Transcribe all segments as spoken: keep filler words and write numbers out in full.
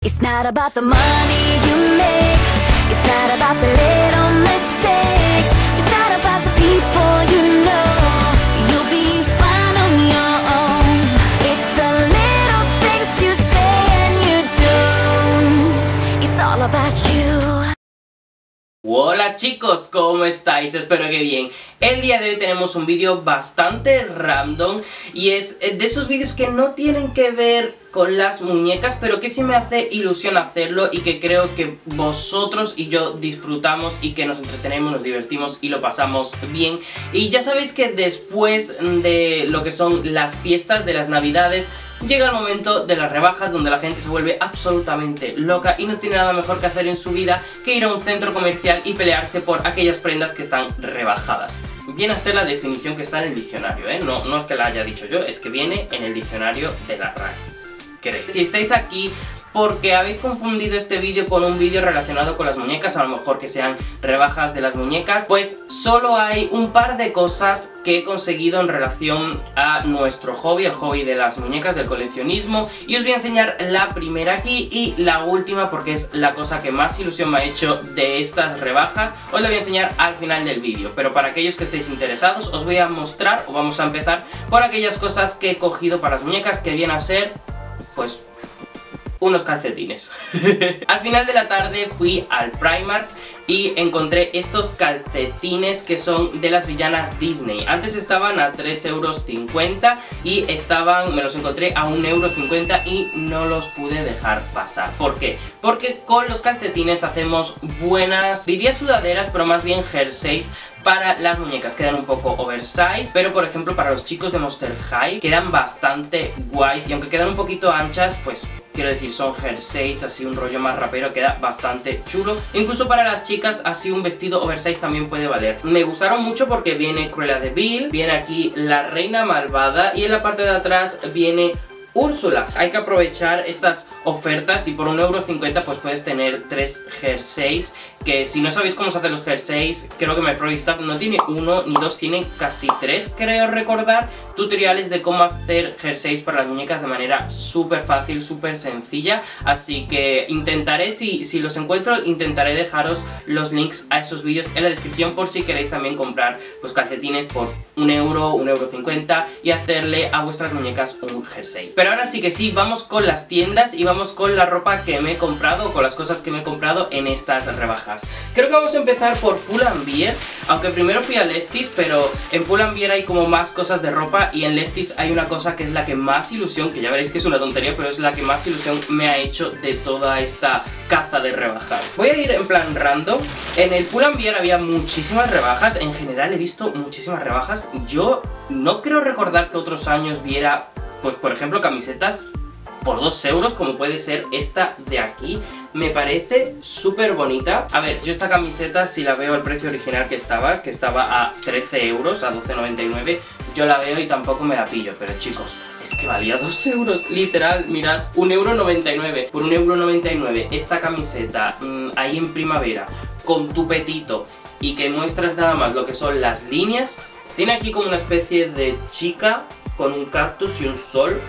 It's not about the money you make. It's not about the little mistakes. It's not about the people you know. You'll be fine on your own. It's the little things you say and you do. It's all about you. Hola chicos, ¿cómo estáis? Espero que bien. El día de hoy tenemos un vídeo bastante random y es de esos vídeos que no tienen que ver con las muñecas, pero que sí me hace ilusión hacerlo y que creo que vosotros y yo disfrutamos y que nos entretenemos, nos divertimos y lo pasamos bien. Y ya sabéis que después de lo que son las fiestas de las navidades llega el momento de las rebajas, donde la gente se vuelve absolutamente loca y no tiene nada mejor que hacer en su vida que ir a un centro comercial y pelearse por aquellas prendas que están rebajadas. Viene a ser la definición que está en el diccionario, ¿eh? No, no es que la haya dicho yo, es que viene en el diccionario de la R A E. ¿Creéis? Si estáis aquí porque habéis confundido este vídeo con un vídeo relacionado con las muñecas, a lo mejor que sean rebajas de las muñecas, pues solo hay un par de cosas que he conseguido en relación a nuestro hobby, el hobby de las muñecas, del coleccionismo, y os voy a enseñar la primera aquí y la última porque es la cosa que más ilusión me ha hecho de estas rebajas. Os la voy a enseñar al final del vídeo, pero para aquellos que estéis interesados os voy a mostrar, o vamos a empezar por aquellas cosas que he cogido para las muñecas, que vienen a ser, pues, unos calcetines. Al final de la tarde fui al Primark y encontré estos calcetines que son de las villanas Disney. Antes estaban a tres euros cincuenta y estaban, me los encontré a un euro cincuenta y no los pude dejar pasar. ¿Por qué? Porque con los calcetines hacemos buenas, diría sudaderas, pero más bien jerseys para las muñecas. Quedan un poco oversize, pero por ejemplo para los chicos de Monster High quedan bastante guays, y aunque quedan un poquito anchas, pues quiero decir, son jerseys, así un rollo más rapero, queda bastante chulo. Incluso para las chicas, así un vestido oversize también puede valer. Me gustaron mucho porque viene Cruella de Vil, viene aquí la Reina Malvada y en la parte de atrás viene Úrsula. Hay que aprovechar estas ofertas y por un euro cincuenta pues puedes tener tres jerseys, que si no sabéis cómo se hacen los jerseys, creo que MyFroggyStuff no tiene uno ni dos, tiene casi tres, creo recordar, tutoriales de cómo hacer jerseys para las muñecas de manera súper fácil, súper sencilla. Así que intentaré, si, si los encuentro, intentaré dejaros los links a esos vídeos en la descripción por si queréis también comprar pues calcetines por un euro, un euro cincuenta y hacerle a vuestras muñecas un jersey. Pero ahora sí que sí, vamos con las tiendas y vamos con la ropa que me he comprado, con las cosas que me he comprado en estas rebajas. Creo que vamos a empezar por Pull&Bear, aunque primero fui a Lefties, pero en Pull&Bear hay como más cosas de ropa y en Lefties hay una cosa que es la que más ilusión, que ya veréis que es una tontería, pero es la que más ilusión me ha hecho de toda esta caza de rebajas. Voy a ir en plan random. En el Pull&Bear había muchísimas rebajas, en general he visto muchísimas rebajas. Yo no creo recordar que otros años viera, pues por ejemplo, camisetas por dos euros, como puede ser esta de aquí. Me parece súper bonita. A ver, yo esta camiseta, si la veo al precio original que estaba, que estaba a trece euros, a doce noventa y nueve, yo la veo y tampoco me la pillo. Pero chicos, es que valía dos euros, literal, mirad, un euro noventa y nueve. Por un euro noventa y nueve, esta camiseta, mmm, ahí en primavera, con tu petito, y que muestras nada más lo que son las líneas. Tiene aquí como una especie de chica con un cactus y un sol.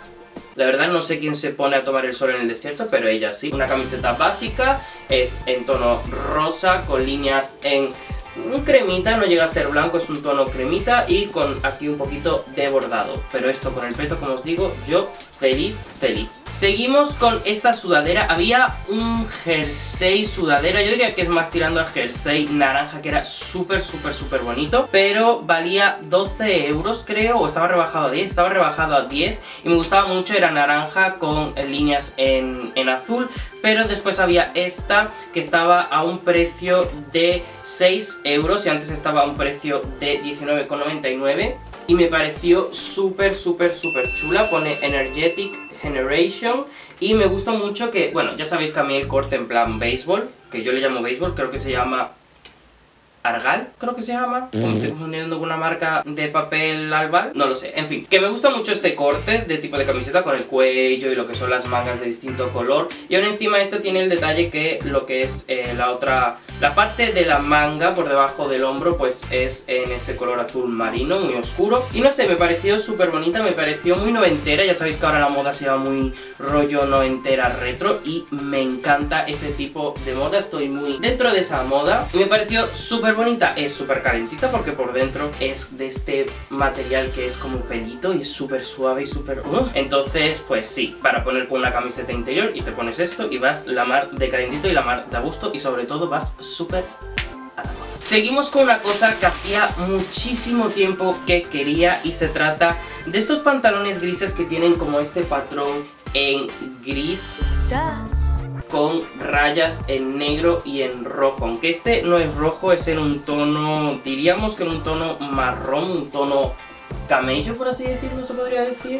La verdad no sé quién se pone a tomar el sol en el desierto, pero ella sí. Una camiseta básica, es en tono rosa, con líneas en un cremita, no llega a ser blanco, es un tono cremita y con aquí un poquito de bordado. Pero esto con el peto, como os digo, yo feliz, feliz. Seguimos con esta sudadera. Había un jersey sudadera, yo diría que es más tirando a jersey naranja, que era súper, súper, súper bonito, pero valía doce euros creo, o estaba rebajado a diez, estaba rebajado a diez y me gustaba mucho, era naranja con líneas en, en azul. Pero después había esta que estaba a un precio de seis euros y antes estaba a un precio de diecinueve con noventa y nueve y me pareció súper, súper, súper chula. Pone Energetic Generation y me gusta mucho que, bueno, ya sabéis que a mí el corte en plan béisbol, que yo le llamo béisbol, creo que se llama Argal, creo que se llama. O me estoy confundiendo con una marca de papel albal, no lo sé. En fin, que me gusta mucho este corte de tipo de camiseta con el cuello y lo que son las mangas de distinto color. Y aún encima este tiene el detalle que lo que es eh, la otra, la parte de la manga por debajo del hombro pues es en este color azul marino, muy oscuro. Y no sé, me pareció súper bonita, me pareció muy noventera. Ya sabéis que ahora la moda se va muy rollo noventera retro y me encanta ese tipo de moda. Estoy muy dentro de esa moda y me pareció súper bonita. Es súper calentita porque por dentro es de este material que es como pelito y es súper suave y súper... Uh. Entonces pues sí, para poner con una camiseta interior y te pones esto y vas la mar de calentito y la mar de a gusto y sobre todo vas súper a la moda. Seguimos con una cosa que hacía muchísimo tiempo que quería y se trata de estos pantalones grises que tienen como este patrón en gris con rayas en negro y en rojo, aunque este no es rojo, es en un tono, diríamos que en un tono marrón, un tono camello por así decirlo, se podría decir.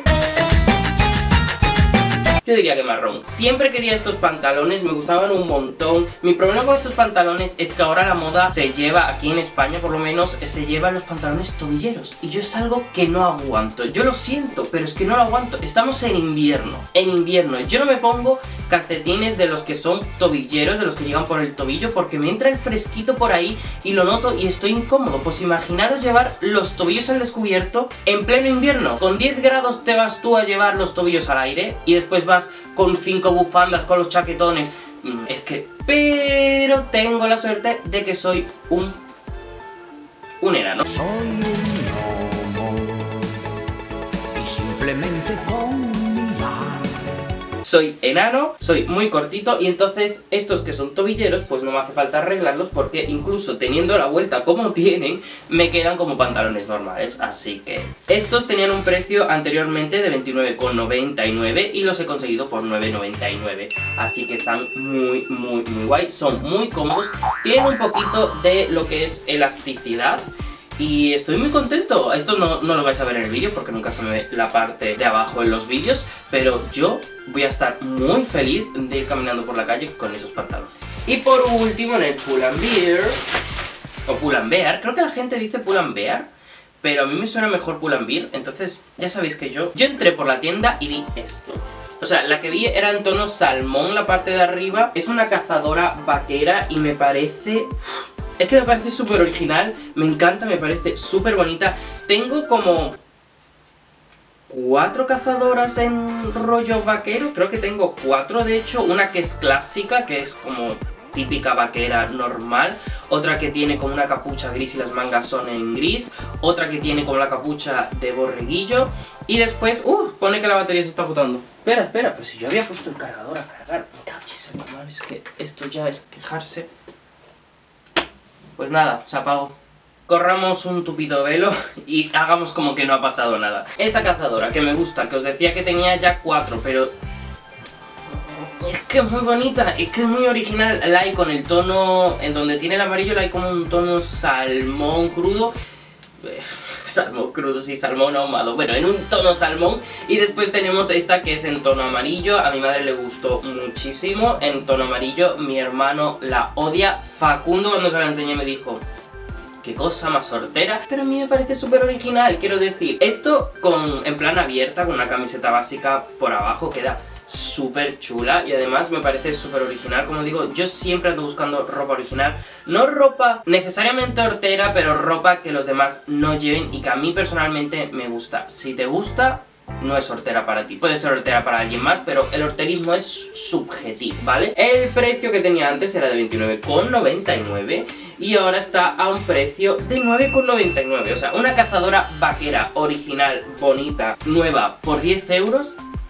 Yo diría que marrón. Siempre quería estos pantalones, me gustaban un montón. Mi problema con estos pantalones es que ahora la moda se lleva, aquí en España por lo menos, se lleva los pantalones tobilleros. Y yo es algo que no aguanto. Yo lo siento, pero es que no lo aguanto. Estamos en invierno. En invierno. Yo no me pongo calcetines de los que son tobilleros, de los que llegan por el tobillo, porque me entra el fresquito por ahí y lo noto y estoy incómodo. Pues imaginaros llevar los tobillos al descubierto en pleno invierno. Con diez grados te vas tú a llevar los tobillos al aire y después vas con cinco bufandas, con los chaquetones. Es que... Pero tengo la suerte de que soy un... un enano. Soy un gnomo y simplemente con mirar. Soy enano, soy muy cortito y entonces estos que son tobilleros pues no me hace falta arreglarlos porque incluso teniendo la vuelta como tienen me quedan como pantalones normales, así que estos tenían un precio anteriormente de veintinueve con noventa y nueve y los he conseguido por nueve noventa y nueve, así que están muy muy muy guay, son muy cómodos, tienen un poquito de lo que es elasticidad. Y estoy muy contento. Esto no, no lo vais a ver en el vídeo porque nunca se me ve la parte de abajo en los vídeos, pero yo voy a estar muy feliz de ir caminando por la calle con esos pantalones. Y por último en el Pull and Bear, o Pull and Bear, creo que la gente dice Pull and Bear, pero a mí me suena mejor Pull and Bear. Entonces ya sabéis que yo, yo entré por la tienda y vi esto. O sea, la que vi era en tono salmón la parte de arriba. Es una cazadora vaquera y me parece... Uf, es que me parece súper original, me encanta, me parece súper bonita. Tengo como cuatro cazadoras en rollo vaquero, creo que tengo cuatro de hecho. Una que es clásica, que es como típica vaquera normal. Otra que tiene como una capucha gris y las mangas son en gris. Otra que tiene como la capucha de borreguillo. Y después, uh, pone que la batería se está botando. Espera, espera, pero si yo había puesto el cargador a cargar. Me cachis en la madre, es que esto ya es quejarse. Pues nada, se apagó. Corramos un tupido velo y hagamos como que no ha pasado nada. Esta cazadora que me gusta, que os decía que tenía ya cuatro, pero... es que es muy bonita, es que es muy original. La hay con el tono... en donde tiene el amarillo la hay como un tono salmón crudo. Salmón crudo, sí, salmón ahumado. Bueno, en un tono salmón. Y después tenemos esta que es en tono amarillo. A mi madre le gustó muchísimo en tono amarillo. Mi hermano la odia. Facundo cuando se la enseñé me dijo... qué cosa más hortera, pero a mí me parece súper original, quiero decir. Esto con en plan abierta, con una camiseta básica por abajo, queda súper chula y además me parece súper original. Como digo, yo siempre ando buscando ropa original. No ropa necesariamente hortera, pero ropa que los demás no lleven y que a mí personalmente me gusta. Si te gusta... no es hortera para ti, puede ser hortera para alguien más, pero el horterismo es subjetivo, ¿vale? El precio que tenía antes era de veintinueve con noventa y nueve y ahora está a un precio de nueve con noventa y nueve. O sea, una cazadora vaquera original, bonita, nueva, por diez euros.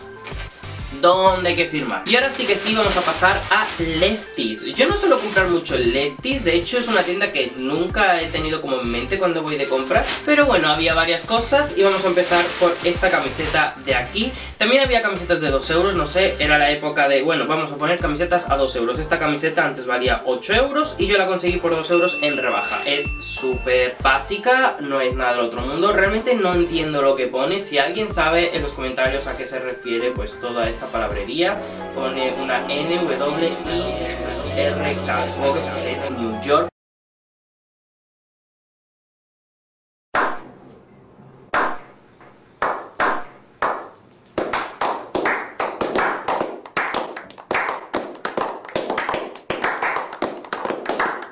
¿Dónde hay que firmar? Y ahora sí que sí, vamos a pasar a Lefties. Yo no suelo comprar mucho en Lefties, de hecho es una tienda que nunca he tenido como en mente cuando voy de compras. Pero bueno, había varias cosas y vamos a empezar por esta camiseta de aquí. También había camisetas de dos euros, no sé, era la época de, bueno, vamos a poner camisetas a dos euros. Esta camiseta antes valía ocho euros y yo la conseguí por dos euros en rebaja. Es súper básica, no es nada del otro mundo, realmente no entiendo lo que pone. Si alguien sabe en los comentarios a qué se refiere, pues toda esta palabrería, pone una N W I R K, supongo que es New York.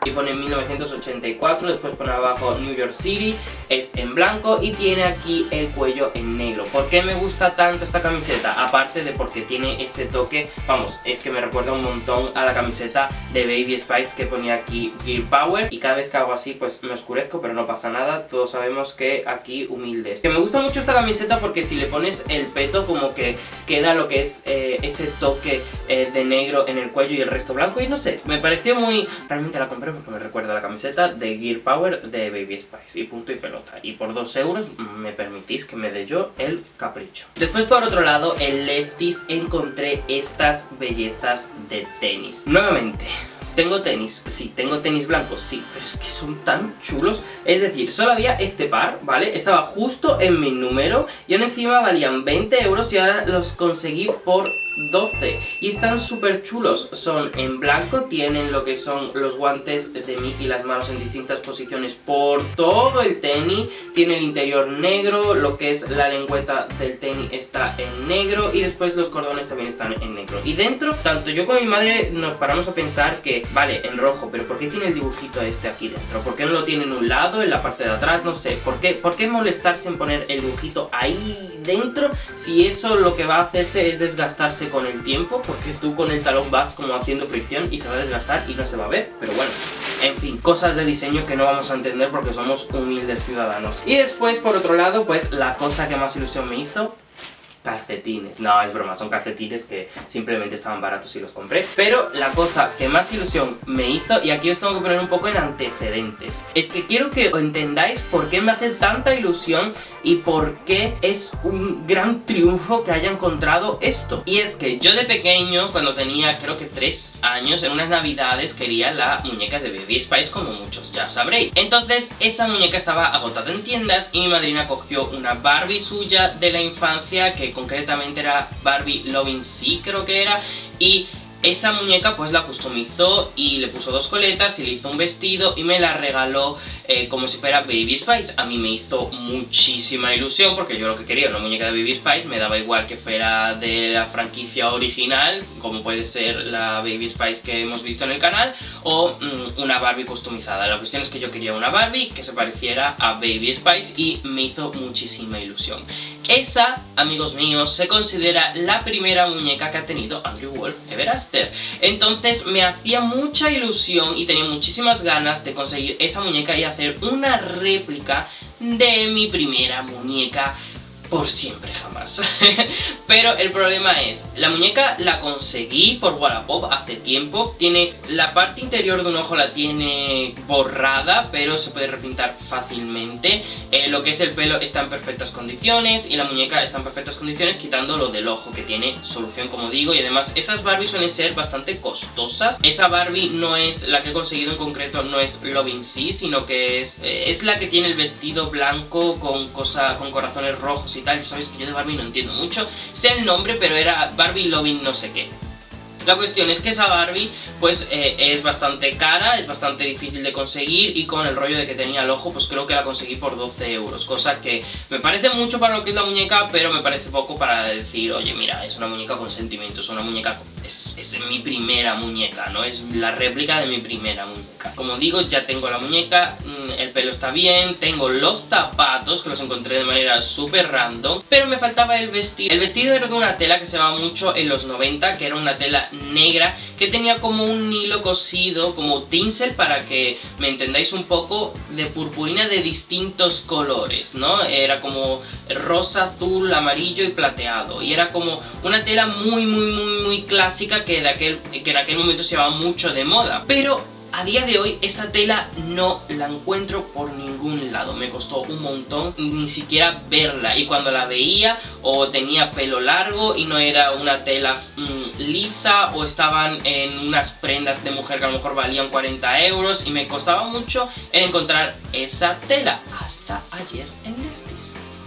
y pone mil novecientos ochenta y cuatro, después pone abajo New York City, es en blanco y tiene aquí el cuello en negro. ¿Por qué me gusta tanto esta camiseta? Aparte de porque tiene ese toque, vamos, es que me recuerda un montón a la camiseta de Baby Spice que ponía aquí Gear Power, y cada vez que hago así pues me oscurezco, pero no pasa nada, todos sabemos que aquí humildes. Que me gusta mucho esta camiseta porque si le pones el peto como que queda lo que es eh, ese toque eh, de negro en el cuello y el resto blanco, y no sé, me pareció muy... Realmente la compré porque me recuerda a la camiseta de Gear Power de Baby Spice, y punto y pelota. Y por dos euros me permitís que me dé yo el capricho. Después, por otro lado, en Lefties encontré estas bellezas de tenis. Nuevamente, ¿tengo tenis? Sí. ¿Tengo tenis blancos? Sí. Pero es que son tan chulos. Es decir, solo había este par, ¿vale? Estaba justo en mi número y aún encima valían veinte euros y ahora los conseguí por doce. Y están súper chulos. Son en blanco, tienen lo que son los guantes de Mickey y las manos en distintas posiciones por todo el tenis. Tiene el interior negro, lo que es la lengüeta del tenis está en negro y después los cordones también están en negro. Y dentro, tanto yo como mi madre nos paramos a pensar que, vale, en rojo, pero ¿por qué tiene el dibujito este aquí dentro? ¿Por qué no lo tiene en un lado, en la parte de atrás? No sé, ¿por qué, ¿por qué molestarse en poner el dibujito ahí dentro si eso lo que va a hacerse es desgastarse con el tiempo? Porque tú con el talón vas como haciendo fricción y se va a desgastar y no se va a ver, pero bueno, en fin, cosas de diseño que no vamos a entender porque somos humildes ciudadanos. Y después, por otro lado, pues la cosa que más ilusión me hizo: calcetines. No, es broma, son calcetines que simplemente estaban baratos y los compré. Pero la cosa que más ilusión me hizo, y aquí os tengo que poner un poco en antecedentes, es que quiero que entendáis por qué me hace tanta ilusión y por qué es un gran triunfo que haya encontrado esto. Y es que yo de pequeño, cuando tenía creo que tres años, en unas navidades quería la muñeca de Baby Spice, como muchos ya sabréis. Entonces esa muñeca estaba agotada en tiendas y mi madrina cogió una Barbie suya de la infancia, que concretamente era Barbie Lovin' Sea, creo que era, y esa muñeca pues la customizó y le puso dos coletas y le hizo un vestido y me la regaló eh, como si fuera Baby Spice. A mí me hizo muchísima ilusión porque yo lo que quería era una muñeca de Baby Spice, me daba igual que fuera de la franquicia original, como puede ser la Baby Spice que hemos visto en el canal, o mmm, una Barbie customizada. La cuestión es que yo quería una Barbie que se pareciera a Baby Spice y me hizo muchísima ilusión. Esa, amigos míos, se considera la primera muñeca que ha tenido Andrew Wolf Ever After. Entonces me hacía mucha ilusión y tenía muchísimas ganas de conseguir esa muñeca y hacer una réplica de mi primera muñeca por siempre jamás. Pero el problema es, la muñeca la conseguí por Wallapop hace tiempo. Tiene la parte interior de un ojo, la tiene borrada, pero se puede repintar fácilmente. eh, Lo que es el pelo está en perfectas condiciones y la muñeca está en perfectas condiciones, quitando lo del ojo, que tiene solución, como digo. Y además esas Barbies suelen ser bastante costosas. Esa Barbie no es la que he conseguido en concreto, no es Lovin' Sea, sino que es, eh, es la que tiene el vestido blanco con, cosa, con corazones rojos y tal. Sabéis que yo de Barbie no entiendo mucho, sé el nombre, pero era Barbie Lovin' no sé qué. La cuestión es que esa Barbie pues eh, es bastante cara, es bastante difícil de conseguir, y con el rollo de que tenía el ojo pues creo que la conseguí por doce euros, cosa que me parece mucho para lo que es la muñeca, pero me parece poco para decir, oye mira, es una muñeca con sentimientos, una muñeca, es, es mi primera muñeca, ¿no? Es la réplica de mi primera muñeca. Como digo, ya tengo la muñeca, el pelo está bien, tengo los zapatos que los encontré de manera súper random, pero me faltaba el vestido. El vestido era de una tela que se llevaba mucho en los noventa, que era una tela negra que tenía como un hilo cosido, como tinsel, para que me entendáis un poco, de purpurina de distintos colores, ¿no? Era como rosa, azul, amarillo y plateado, y era como una tela muy muy muy muy clásica que, de aquel, que en aquel momento se llevaba mucho de moda, pero a día de hoy esa tela no la encuentro por ningún lado. Me costó un montón ni siquiera verla, y cuando la veía o tenía pelo largo y no era una tela mmm, lisa, o estaban en unas prendas de mujer que a lo mejor valían cuarenta euros, y me costaba mucho en encontrar esa tela hasta ayer en Lefties.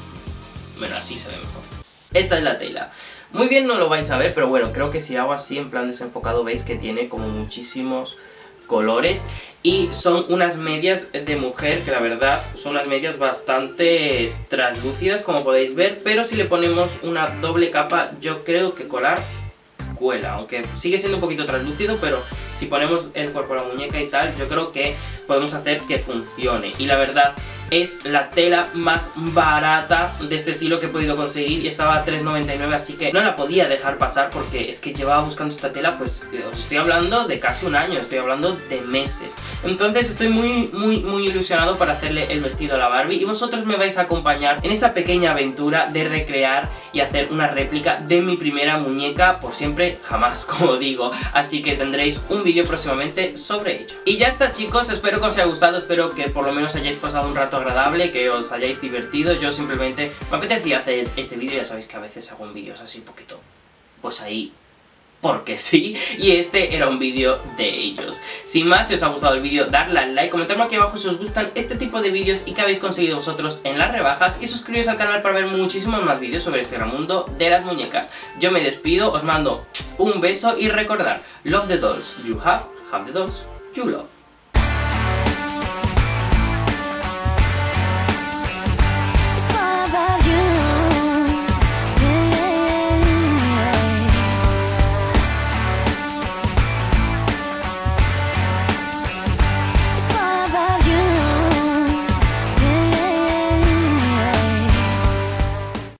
Bueno, así se ve mejor. Esta es la tela. Muy bien no lo vais a ver, pero bueno, creo que si hago así en plan desenfocado veis que tiene como muchísimos colores, y son unas medias de mujer que la verdad son unas medias bastante translúcidas, como podéis ver, pero si le ponemos una doble capa yo creo que colar cuela, aunque sigue siendo un poquito translúcido, pero si ponemos el cuerpo a la muñeca y tal, yo creo que podemos hacer que funcione. Y la verdad es la tela más barata de este estilo que he podido conseguir y estaba a tres noventa y nueve, así que no la podía dejar pasar porque es que llevaba buscando esta tela, pues os estoy hablando de casi un año, estoy hablando de meses. Entonces estoy muy muy muy ilusionado para hacerle el vestido a la Barbie y vosotros me vais a acompañar en esa pequeña aventura de recrear y hacer una réplica de mi primera muñeca por siempre jamás, como digo, así que tendréis un vídeo próximamente sobre ello. Y ya está, chicos, espero que os haya gustado, espero que por lo menos hayáis pasado un rato agradable, que os hayáis divertido. Yo simplemente me apetecía hacer este vídeo, ya sabéis que a veces hago un vídeos así un poquito, pues ahí, porque sí, y este era un vídeo de ellos. Sin más, si os ha gustado el vídeo, darle al like, comentadme aquí abajo si os gustan este tipo de vídeos y qué habéis conseguido vosotros en las rebajas, y suscribiros al canal para ver muchísimos más vídeos sobre este gran mundo de las muñecas. Yo me despido, os mando un beso y recordad, love the dolls you have, have the dolls you love.